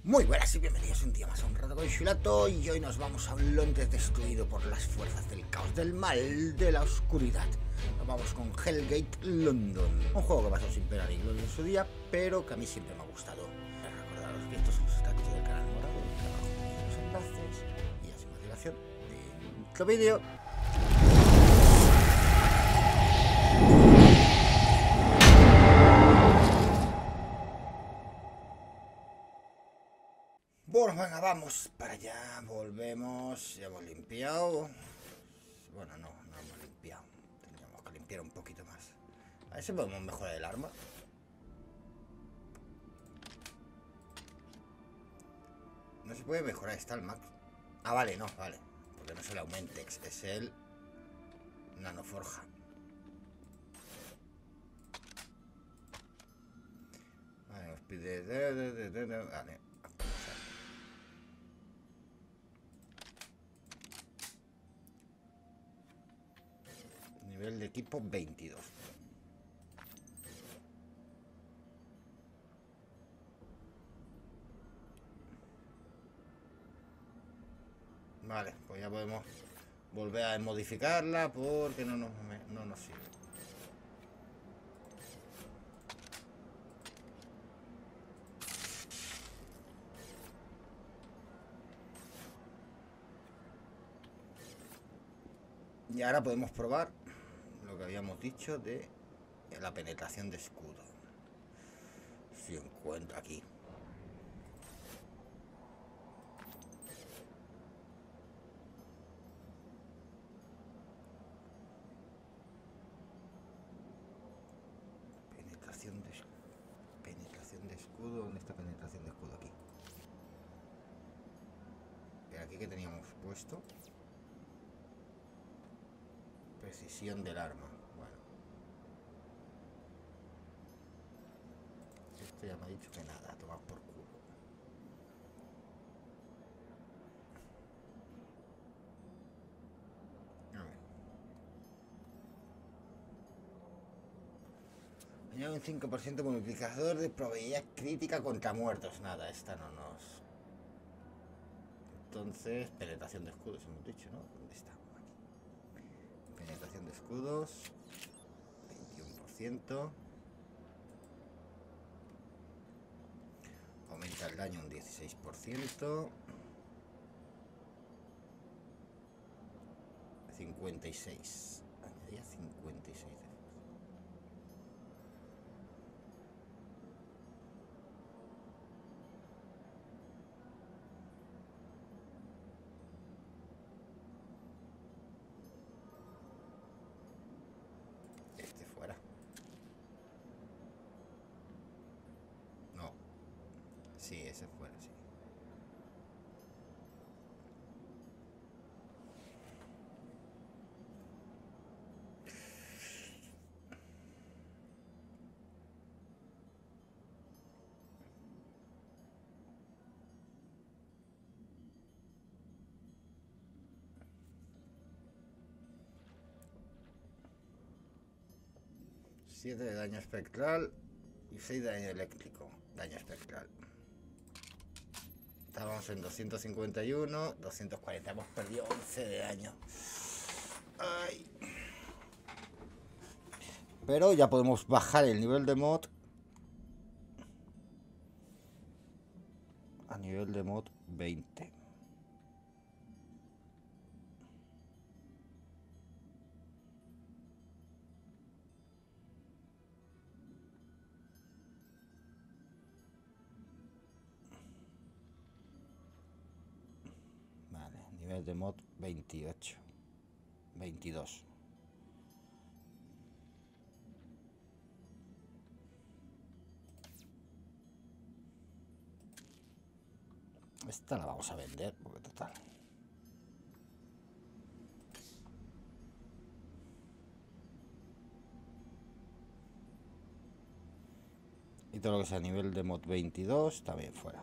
Muy buenas y bienvenidos un día más a un rato con Shulato. Y hoy nos vamos a un Londres destruido por las fuerzas del caos, del mal, de la oscuridad. Nos vamos con Hellgate London, un juego que pasó sin pena ni gloria en su día, pero que a mí siempre me ha gustado. Recordaros que estos son los contactos del canal morado, que abajo tenéis los enlaces y ya sin más dilación, dentro vídeo. Bueno, venga, vamos para allá, volvemos, ya hemos limpiado. Bueno, no hemos limpiado, tendríamos que limpiar un poquito más. A ver si podemos mejorar el arma. No se puede mejorar, está el max. Ah, vale, no, vale, porque no es el Aumentex, es el Nanoforja. Vale, nos pide... Vale. Nivel de equipo 22. Vale, pues ya podemos volver a modificarla porque no nos sirve. Y ahora podemos probar lo que habíamos dicho de la penetración de escudo. Si encuentro aquí. Penetración de escudo. ¿Dónde está penetración de escudo? Aquí. Y aquí que teníamos puesto. Precisión del arma. Bueno. Esto ya me ha dicho que nada, toma por culo. A ver. Añade un 5% multiplicador de probabilidad crítica contra muertos. Nada, esta no nos... Entonces, penetración de escudos hemos dicho, ¿no? ¿Dónde está? Aquí. Penetración de escudos. 21%. Aumenta el daño un 16%. 56. Añadía 56 de... Este fuera. No. Sí, ese fuera, sí. Siete de daño espectral y 6 de daño eléctrico. Daño espectral. Estábamos en 251, 240. Hemos perdido 11 de daño. Ay. Pero ya podemos bajar el nivel de mod a nivel de mod 20. Vale, nivel de mod 28. 22. Esta la vamos a vender porque total. Y todo lo que sea nivel de mod 22 también fuera.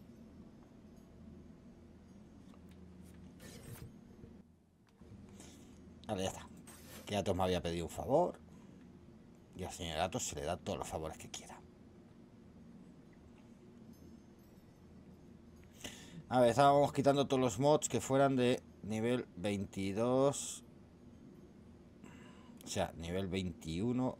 Vale, ya está. Que Atos me había pedido un favor. Y al señor Atos se le da todos los favores que quiera. A ver, estábamos quitando todos los mods que fueran de nivel 22. O sea, nivel 21.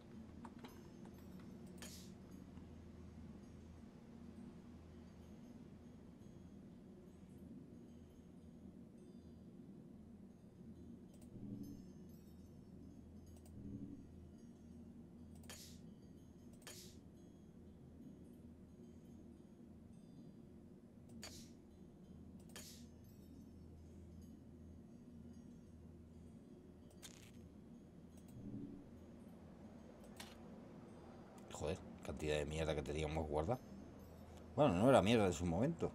Joder, cantidad de mierda que teníamos guardada. Bueno, no era mierda en su momento.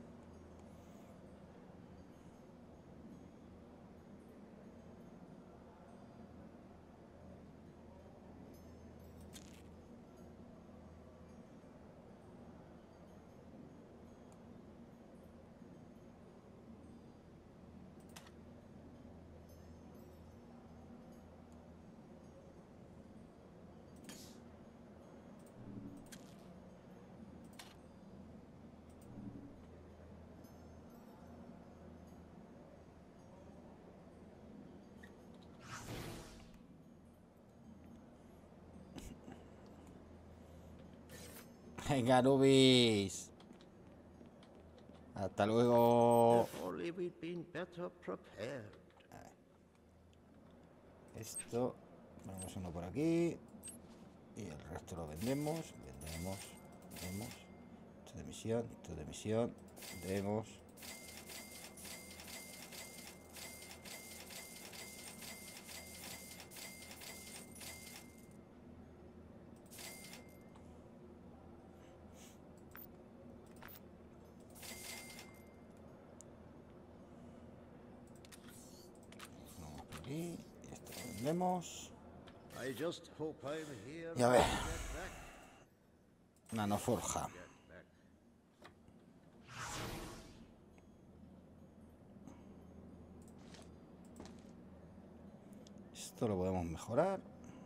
Venga, Nubis. Hasta luego. Esto, ponemos uno por aquí. Y el resto lo vendemos. Vendemos. Esto de misión, vendemos. Vamos por aquí. Y esto lo vendemos. Y a ver. Nanoforja. Esto lo podemos mejorar.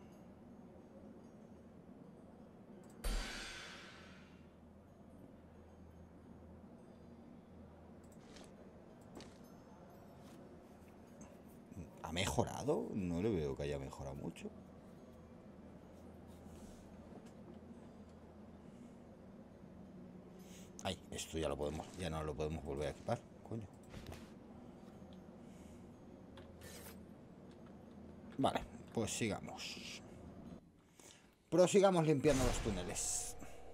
¿Ha mejorado? No le veo que haya mejorado mucho. Ay, esto ya no lo podemos volver a equipar, coño. Vale, pues sigamos. Prosigamos limpiando los túneles.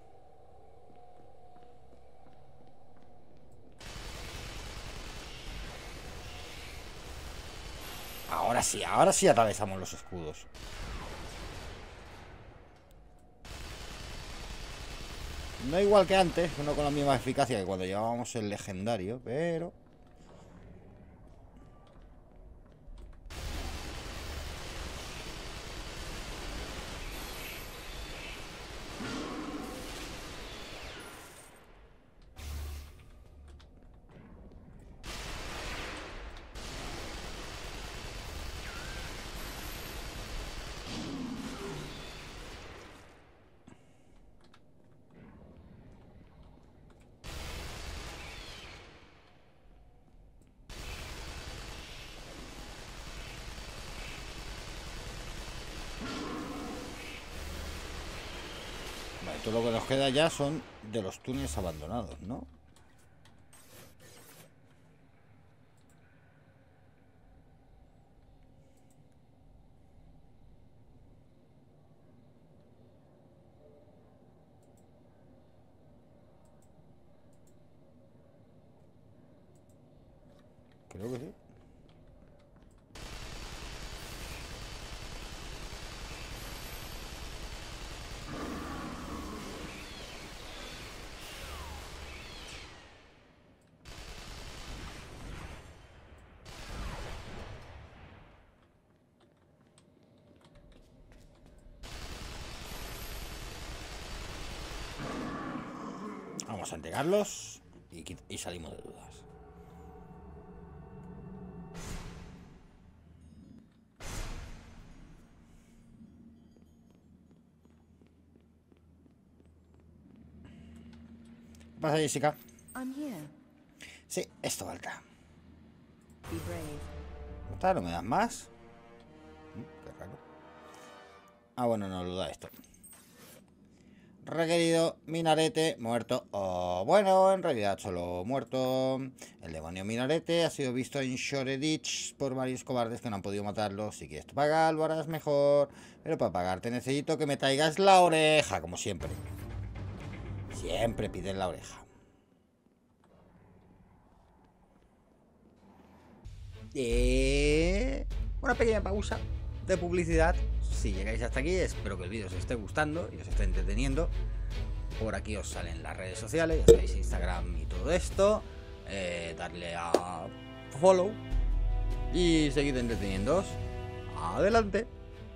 Ahora sí atravesamos los escudos. No igual que antes, no con la misma eficacia que cuando llevábamos el legendario, pero... Vale, todo lo que nos queda ya son de los túneles abandonados, ¿no? Creo que sí. Vamos a entregarlos y salimos de dudas. ¿Qué pasa, Jessica? Sí, esto falta. ¿No me das más? Qué raro. Ah, bueno, no lo da esto. Requerido minarete muerto. Oh, bueno, en realidad solo muerto. El demonio minarete ha sido visto en Shoreditch por varios cobardes que no han podido matarlo. Si quieres pagar, lo harás mejor. Pero para pagarte necesito que me traigas la oreja, como siempre. Siempre piden la oreja. Una pequeña pausa de publicidad. Si llegáis hasta aquí, espero que el vídeo os esté gustando y os esté entreteniendo. Por aquí os salen las redes sociales, ya sabéis, Instagram y todo esto. Darle a follow y seguid entreteniéndoos. Adelante.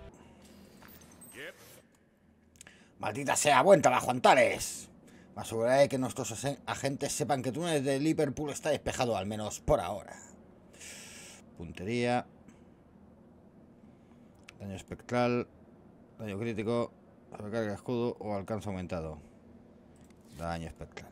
Maldita sea, buen trabajo, Antares. Me aseguraré que nuestros agentes sepan que tú eres de Liverpool está despejado, al menos por ahora. Puntería. Daño espectral. Daño crítico. Recarga escudo o alcance aumentado. Daño espectral.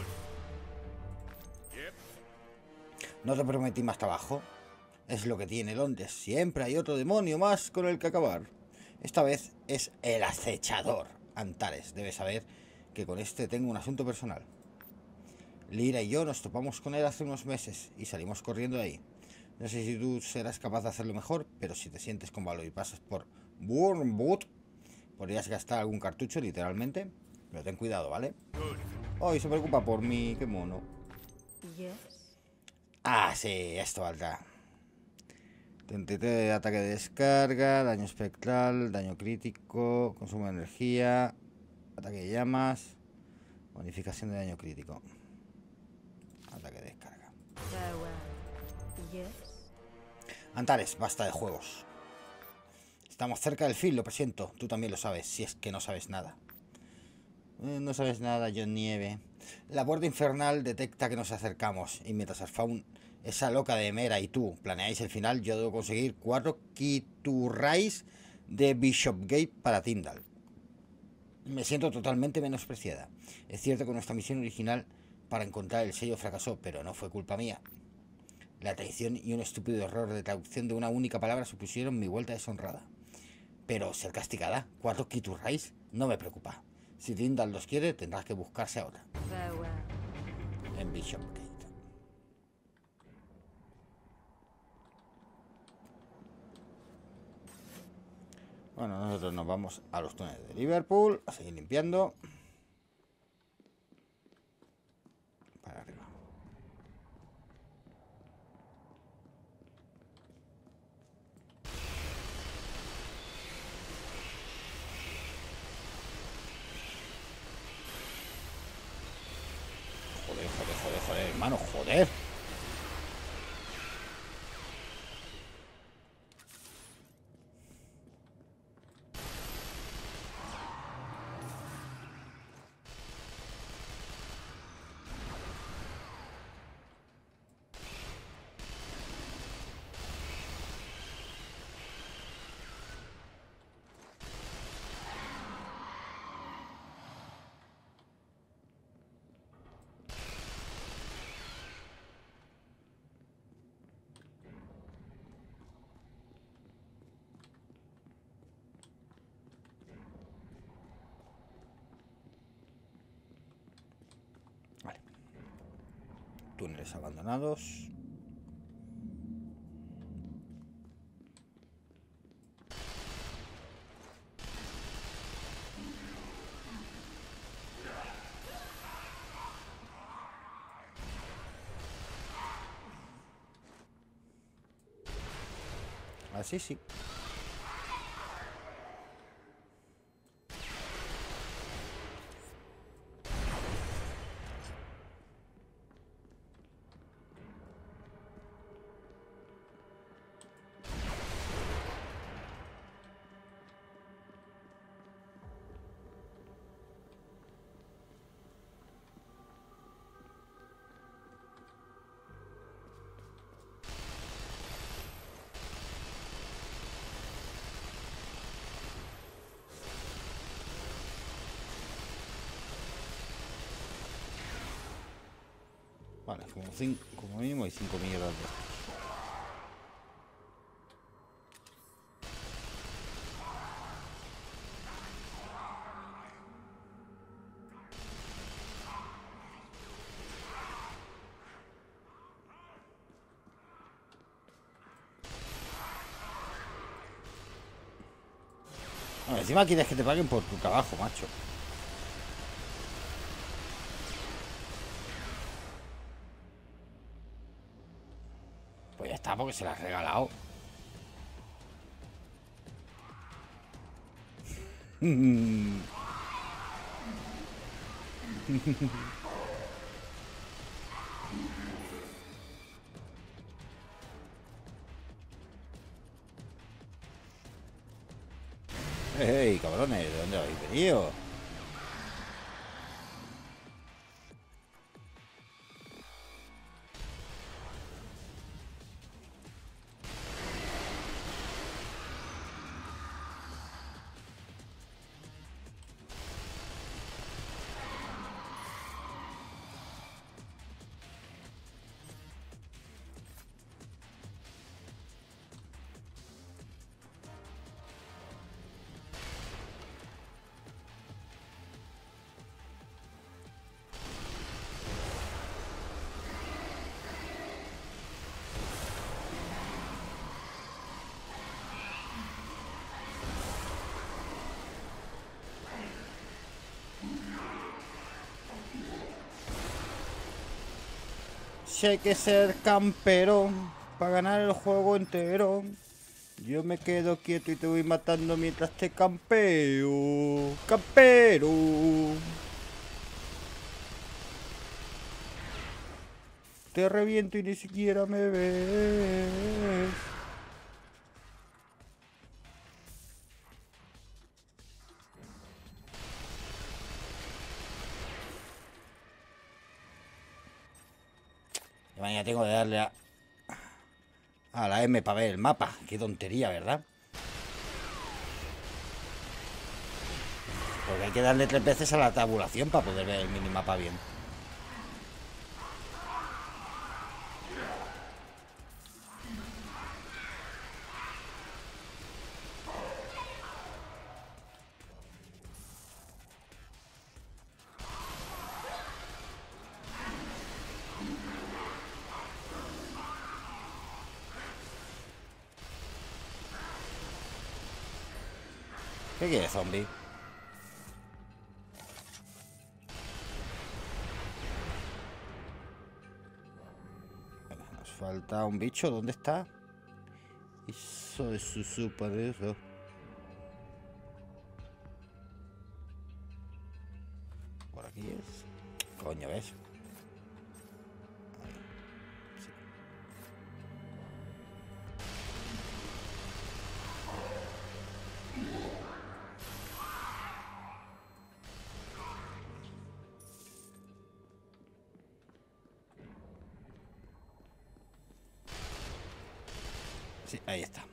No te prometí más trabajo. Es lo que tiene Londres. Siempre hay otro demonio más con el que acabar. Esta vez es el acechador. Antares, debes saber que con este tengo un asunto personal. Lyra y yo nos topamos con él hace unos meses y salimos corriendo de ahí. No sé si tú serás capaz de hacerlo mejor, pero si te sientes con valor y pasas por Bournemouth, podrías gastar algún cartucho, literalmente. Pero ten cuidado, ¿vale? Hoy se preocupa por mí, qué mono. Ah, sí, esto valdrá. Tentete de ataque de descarga, daño espectral, daño crítico, consumo de energía, ataque de llamas, bonificación de daño crítico. Ataque de descarga. Antares, basta de juegos. Estamos cerca del fin, lo presiento. Tú también lo sabes, si es que no sabes nada. No sabes nada, John Nieve. La puerta infernal detecta que nos acercamos. Y mientras Arfaun, esa loca de Mera y tú planeáis el final, yo debo conseguir 4 Kiturrais de Bishopgate para Tyndall. Me siento totalmente menospreciada. Es cierto que nuestra misión original para encontrar el sello fracasó, pero no fue culpa mía. La traición y un estúpido error de traducción de una única palabra supusieron mi vuelta deshonrada. Pero ser castigada, 4 Kiturrais, no me preocupa. Si Tyndall los quiere, tendrás que buscarse a otra. En Bishopgate. Bueno, nosotros nos vamos a los túneles de Liverpool a seguir limpiando. Para arriba. Joder, hermano, joder. Vale. Túneles abandonados. Así sí. Vale, como mínimo hay 5 mierdas de estos. Bueno, encima quieres que te paguen por tu trabajo, macho. Pues ya está, porque se la has regalado. ¡Ey, cabrones! ¿De dónde habéis venido? Si hay que ser campero para ganar el juego entero. Yo me quedo quieto y te voy matando mientras te campeo. ¡Campero! Te reviento y ni siquiera me ves. Ya tengo que darle a la M para ver el mapa. Qué tontería, ¿verdad? Porque hay que darle 3 veces a la tabulación para poder ver el minimapa bien. ¿Qué quieres, zombie? Nos falta un bicho. ¿Dónde está? Eso de su superhéroe. Por aquí es. Coño, ¿ves? Sí, ahí está.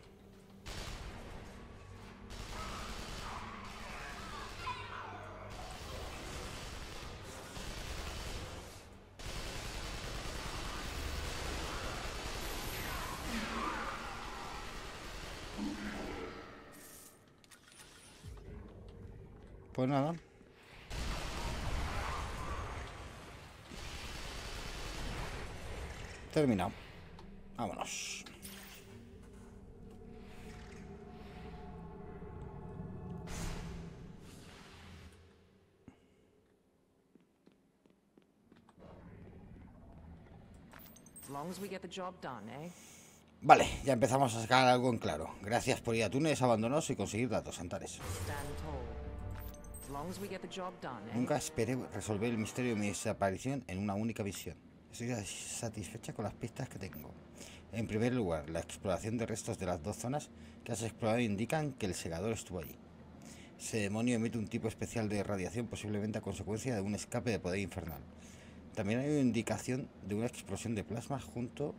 Pues nada. Terminado. Vámonos. Vale, ya empezamos a sacar algo en claro. Gracias por ir a túneles abandonados y conseguir datos, Antares. Nunca esperé resolver el misterio de mi desaparición en una única visión. Estoy satisfecha con las pistas que tengo. En primer lugar, la exploración de restos de las 2 zonas que has explorado indican que el segador estuvo allí. Ese demonio emite un tipo especial de radiación, posiblemente a consecuencia de un escape de poder infernal. También hay una indicación de una explosión de plasma justo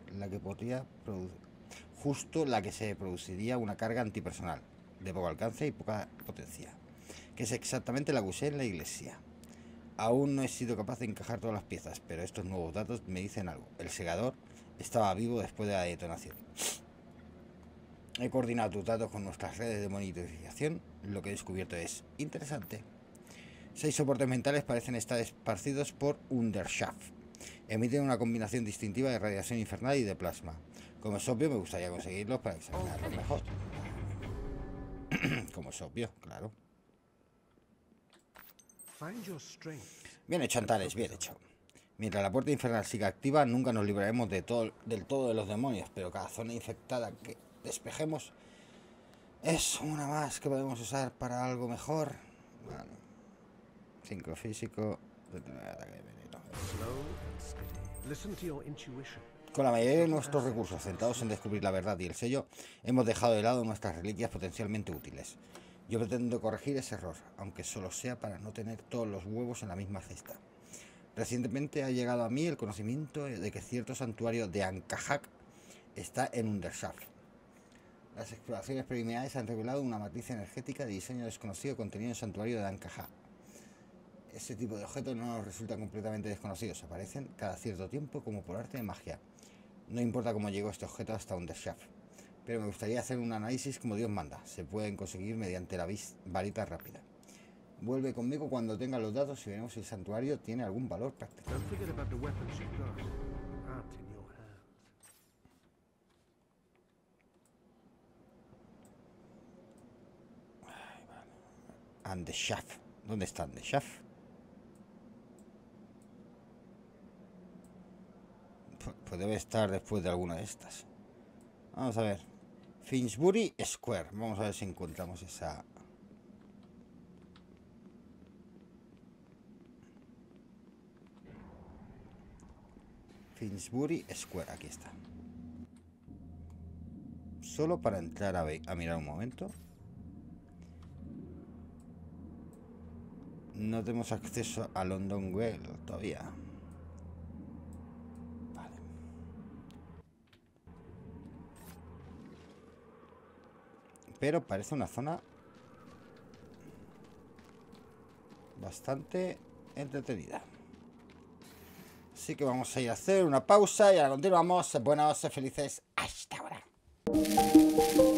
la que se produciría una carga antipersonal, de poco alcance y poca potencia, que es exactamente la que usé en la iglesia. Aún no he sido capaz de encajar todas las piezas, pero estos nuevos datos me dicen algo. El segador estaba vivo después de la detonación. He coordinado tus datos con nuestras redes de monitorización. Lo que he descubierto es interesante. 6 soportes mentales parecen estar esparcidos por Undershaft. Emiten una combinación distintiva de radiación infernal y de plasma. Como es obvio, me gustaría conseguirlos para examinarlos mejor. Como es obvio, claro. Bien hecho, Antares, bien hecho. Mientras la puerta infernal siga activa, nunca nos libraremos del todo de los demonios, pero cada zona infectada que despejemos es una más que podemos usar para algo mejor. Vale. 5 físico. Con la mayoría de nuestros recursos centrados en descubrir la verdad y el sello, hemos dejado de lado nuestras reliquias potencialmente útiles. Yo pretendo corregir ese error, aunque solo sea para no tener todos los huevos en la misma cesta. Recientemente ha llegado a mí el conocimiento de que cierto santuario de Ankh-Hak está en Undershaft. Las exploraciones preliminares han revelado una matriz energética de diseño desconocido contenida en el santuario de Ankh-Hak. Ese tipo de objetos no nos resultan completamente desconocidos, aparecen cada cierto tiempo como por arte de magia. No importa cómo llegó este objeto hasta Undershaft, pero me gustaría hacer un análisis como Dios manda. Se pueden conseguir mediante la varita rápida. Vuelve conmigo cuando tenga los datos y veremos si el santuario tiene algún valor práctico. Undershaft. ¿Dónde está Undershaft? Pues debe estar después de alguna de estas. Vamos a ver. Finsbury Square. Vamos a ver si encontramos esa. Finsbury Square. Aquí está. Solo para entrar a mirar un momento. No tenemos acceso a London Well todavía. Vale. Pero parece una zona bastante entretenida. Así que vamos a ir a hacer una pausa y ahora continuamos. Buenos, felices. Hasta ahora.